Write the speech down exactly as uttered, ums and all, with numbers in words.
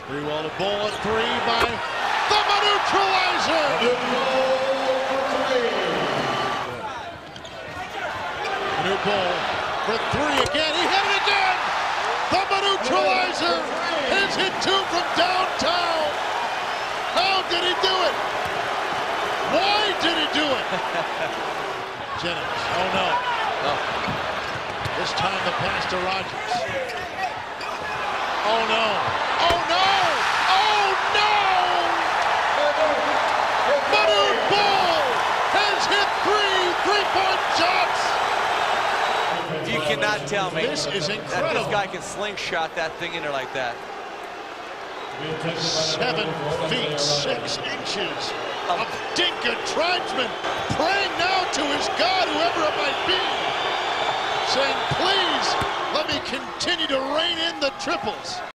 Free wall to Bol at three by the neutralizer. Manute Bol for three again. He hit it again. The neutralizer has hit two from downtown. How did he do it? Why did he do it? Jennings. Oh no. Oh. This time the pass to Rogers. Oh no. Oh no. Oh no. Manute Bol has hit three three-point shots. You cannot tell me this is incredible. That this guy can slingshot that thing in there like that. Seven feet six inches. A Dinka tribesman praying now to his God, whoever it might be, saying, please let me continue to rein in the triples.